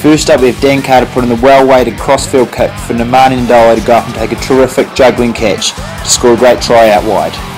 First up we have Dan Carter putting the well-weighted crossfield kick for Nemani Nadolo to go up and take a terrific juggling catch to score a great try out wide.